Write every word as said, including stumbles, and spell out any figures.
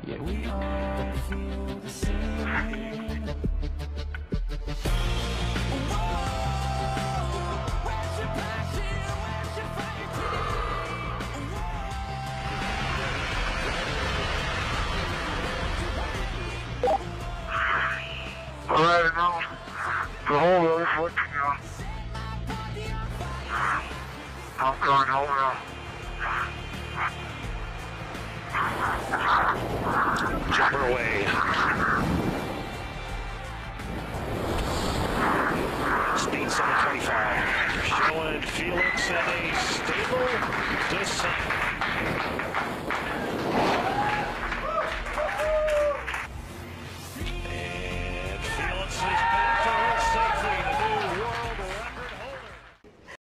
Yeah, we all feel the same. Alright, now, the whole road is looking now. I'm going home now. Jumper away. Speed seven twenty-five. Showing Felix at a stable descent.